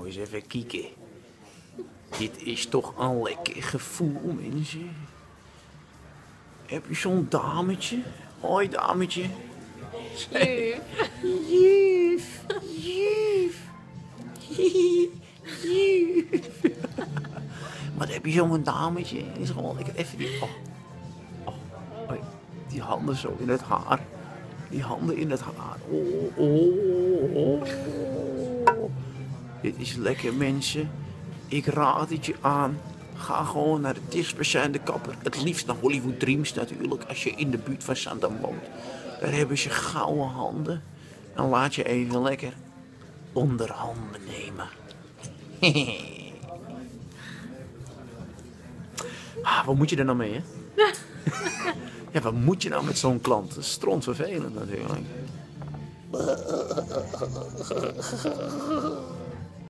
eens even kijken. Dit is toch een lekker gevoel, mensen. Heb je zo'n dametje? Hoi, dametje. Juf. Juf, juf, juf. Wat heb je zo'n dametje? Is gewoon lekker even die... Oh, die handen zo in het haar. Die handen in het haar. Oh. Dit is lekker, mensen. Ik raad het je aan. Ga gewoon naar de dichtstbijzijnde kapper. Het liefst naar Hollywood Dreams natuurlijk, als je in de buurt van Zandam woont. Daar hebben ze gouden handen. Dan laat je even lekker onder handen nemen. Wat moet je er nou mee, hè? Ja, wat moet je nou met zo'n klant? Dat is strontvervelend natuurlijk.